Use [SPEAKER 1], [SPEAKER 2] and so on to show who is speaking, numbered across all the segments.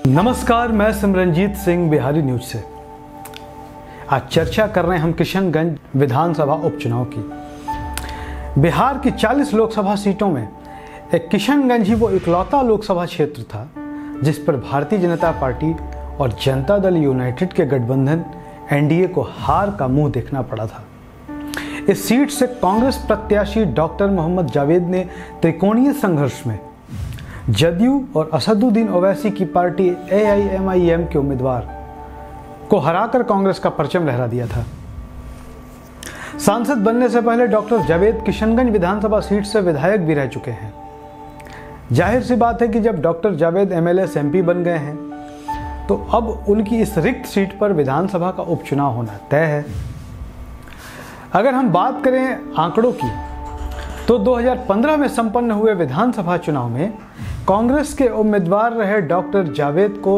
[SPEAKER 1] नमस्कार, मैं सिमरनजीत सिंह बिहारी न्यूज से। आज चर्चा कर रहे हैं हम किशनगंज विधानसभा उपचुनाव की। बिहार की 40 लोकसभा सीटों में एक किशनगंज ही वो इकलौता लोकसभा क्षेत्र था जिस पर भारतीय जनता पार्टी और जनता दल यूनाइटेड के गठबंधन एनडीए को हार का मुंह देखना पड़ा था। इस सीट से कांग्रेस प्रत्याशी डॉक्टर मोहम्मद जावेद ने त्रिकोणीय संघर्ष में जदयू और असदुद्दीन ओवैसी की पार्टी AIMIM के उम्मीदवार को हराकर कांग्रेस का परचम लहरा दिया था। सांसद बनने से पहले डॉक्टर जावेद किशनगंज विधानसभा सीट से विधायक भी रह चुके हैं। जाहिर सी बात है कि जब डॉक्टर जावेद MLA से MP बन गए हैं तो अब उनकी इस रिक्त सीट पर विधानसभा का उपचुनाव होना तय है। अगर हम बात करें आंकड़ों की तो 2015 में संपन्न हुए विधानसभा चुनाव में कांग्रेस के उम्मीदवार रहे डॉक्टर जावेद को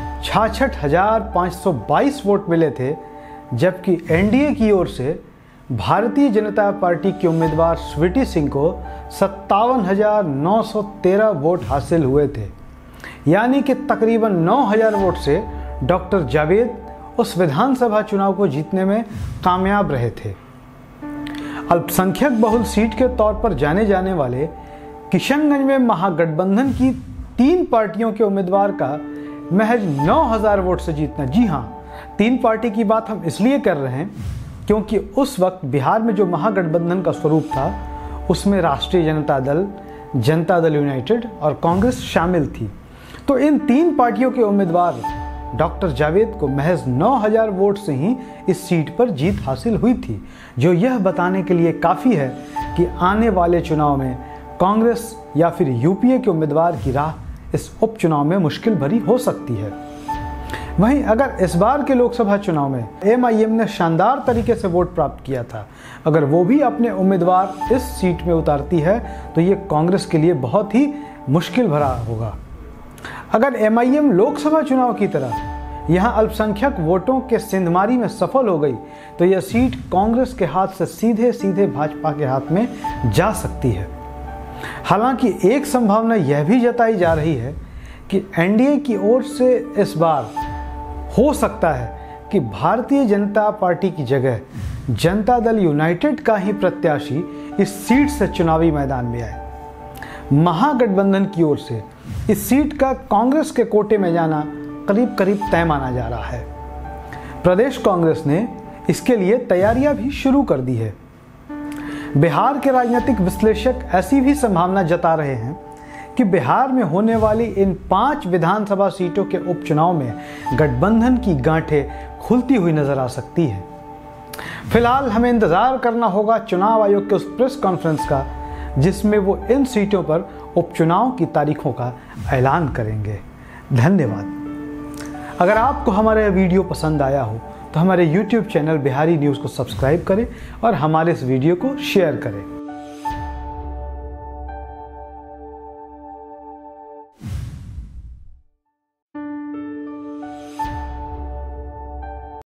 [SPEAKER 1] 66,522 वोट मिले थे, जबकि एनडीए की ओर से भारतीय जनता पार्टी के उम्मीदवार स्वीटी सिंह को 57,913 वोट हासिल हुए थे। यानी कि तकरीबन 9,000 वोट से डॉक्टर जावेद उस विधानसभा चुनाव को जीतने में कामयाब रहे थे। अल्पसंख्यक बहुल सीट के तौर पर जाने जाने वाले किशनगंज में महागठबंधन की 3 पार्टियों के उम्मीदवार का महज 9,000 वोट से जीतना, जी हाँ, 3 पार्टी की बात हम इसलिए कर रहे हैं क्योंकि उस वक्त बिहार में जो महागठबंधन का स्वरूप था उसमें राष्ट्रीय जनता दल, जनता दल यूनाइटेड और कांग्रेस शामिल थी। तो इन 3 पार्टियों के उम्मीदवार डॉक्टर जावेद को महज 9,000 वोट से ही इस सीट पर जीत हासिल हुई थी, जो यह बताने के लिए काफ़ी है कि आने वाले चुनाव में कांग्रेस या फिर यूपीए के उम्मीदवार की राह इस उपचुनाव में मुश्किल भरी हो सकती है। वहीं अगर इस बार के लोकसभा चुनाव में AIMIM ने शानदार तरीके से वोट प्राप्त किया था, अगर वो भी अपने उम्मीदवार इस सीट में उतारती है तो ये कांग्रेस के लिए बहुत ही मुश्किल भरा होगा। अगर AIMIM लोकसभा चुनाव की तरह यहाँ अल्पसंख्यक वोटों के सिंधमारी में सफल हो गई तो यह सीट कांग्रेस के हाथ से सीधे सीधे भाजपा के हाथ में जा सकती है। हालांकि एक संभावना यह भी जताई जा रही है कि एनडीए की ओर से इस बार हो सकता है कि भारतीय जनता पार्टी की जगह जनता दल यूनाइटेड का ही प्रत्याशी इस सीट से चुनावी मैदान में आए। महागठबंधन की ओर से इस सीट का कांग्रेस के कोटे में जाना करीब करीब तय माना जा रहा है। प्रदेश कांग्रेस ने इसके लिए तैयारियां भी शुरू कर दी है। बिहार के राजनीतिक विश्लेषक ऐसी भी संभावना जता रहे हैं कि बिहार में होने वाली इन 5 विधानसभा सीटों के उपचुनाव में गठबंधन की गांठें खुलती हुई नजर आ सकती है। फिलहाल हमें इंतजार करना होगा चुनाव आयोग के उस प्रेस कॉन्फ्रेंस का जिसमें वो इन सीटों पर उपचुनाव की तारीखों का ऐलान करेंगे। धन्यवाद। अगर आपको हमारा यह वीडियो पसंद आया हो तो हमारे YouTube चैनल बिहारी न्यूज़ को सब्सक्राइब करें और हमारे इस वीडियो को शेयर करें।